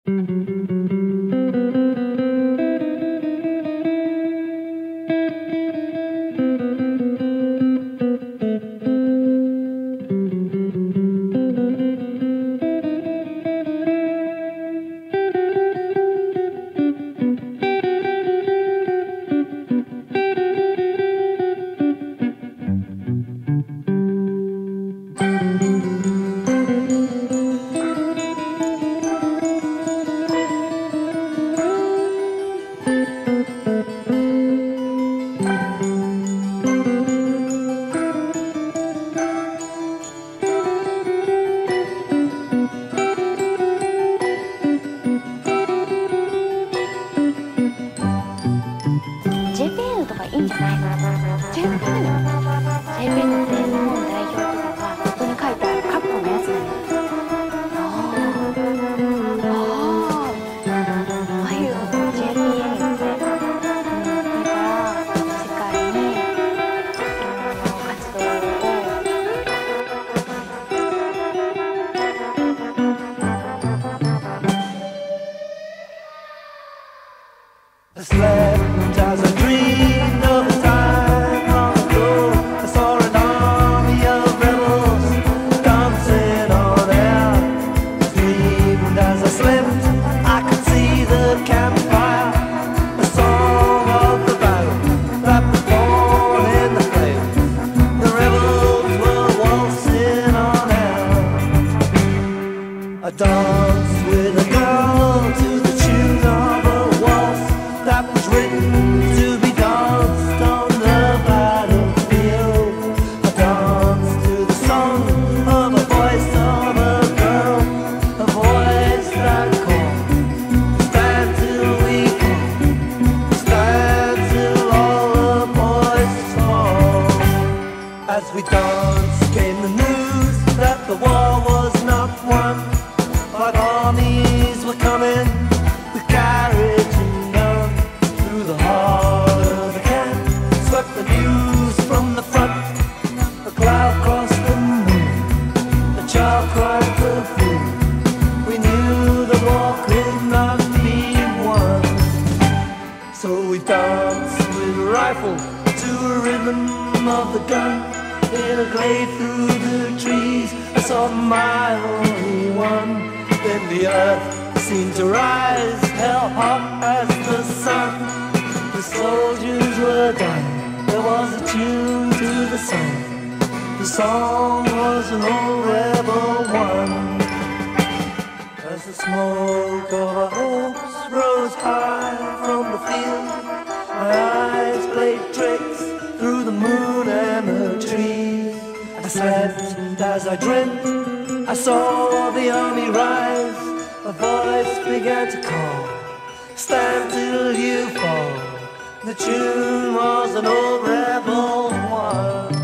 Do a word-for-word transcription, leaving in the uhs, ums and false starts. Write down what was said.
ジェーピーエヌ とかいいんじゃないの？ ジェーピーエヌ？ ジェーピーエヌ って日本代表とかがここに書いてあるカッコのやつなの。ああ、ああ、ああいう ジェーピーエヌ って、うん、これから世界にあの活動を Slept as I dreamed of a time long ago. I saw an army of rebels dancing on air. Dreamed as I slept, I could see the campfire, a song of the battle that was born in the flame. The rebels were waltzing on air. I danced with a girl to the tune of a waltz that was written to be danced on the battlefield. I danced to the song of a voice of a girl, a voice that called, stand till we fall, stand till all the boys fall. As we danced came the news that the war was not won. Five armies were coming with carriage and gun through the heart of the camp. Swept the news from the front. A cloud crossed the moon. A child cried the fool. We knew the war could not be won. So we danced with a rifle to a rhythm of the gun. In a glade through the trees, I saw my only one. Then the earth seemed to rise, hell hot as the sun. The soldiers were dying, there was a tune to the song. The song was an old rebel one. As the smoke of our hopes rose high from the field, my eyes played tricks through the moon and the trees. I slept as I dreamt, I saw the army rise. A voice began to call, stand till you fall. The tune was an old rebel one.